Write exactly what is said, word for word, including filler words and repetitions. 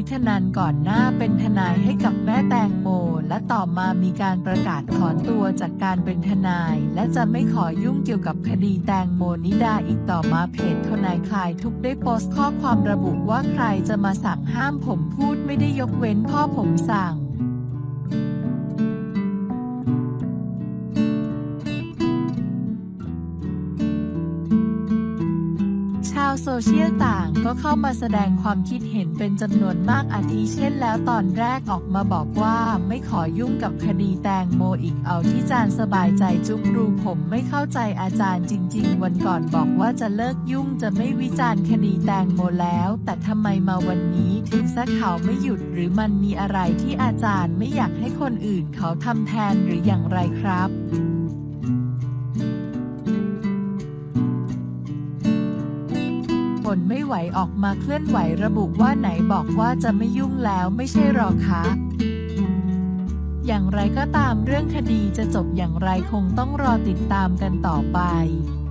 ยุทธนันท์ก่อนหน้าเป็นทนายให้กับแม่แตงโมและต่อมามีการประกาศถอนตัวจากการเป็นทนายและจะไม่ขอยุ่งเกี่ยวกับคดีแตงโมนิดาอีกต่อมาเพจทนายคลายทุกข์ได้โพสต์ข้อความระบุว่าใครจะมาสั่งห้ามผมพูดไม่ได้ยกเว้นพ่อผมสั่งชาวโซเชียลต่างก็เข้ามาแสดงความคิดเห็นเป็นจำนวนมากอาทิเช่นแล้วตอนแรกออกมาบอกว่าไม่ขอยุ่งกับคดีแตงโมอีกเอาที่จานสบายใจจุกรูผมไม่เข้าใจอาจารย์จริงๆวันก่อนบอกว่าจะเลิกยุ่งจะไม่วิจารณ์คดีแตงโมแล้วแต่ทำไมมาวันนี้ถึงซักข่าวไม่หยุดหรือมันมีอะไรที่อาจารย์ไม่อยากให้คนอื่นเขาทำแทนหรืออย่างไรครับทนไม่ไหวออกมาเคลื่อนไหวระบุว่าไหนบอกว่าจะไม่ยุ่งแล้วไม่ใช่หรอคะอย่างไรก็ตามเรื่องคดีจะจบอย่างไรคงต้องรอติดตามกันต่อไป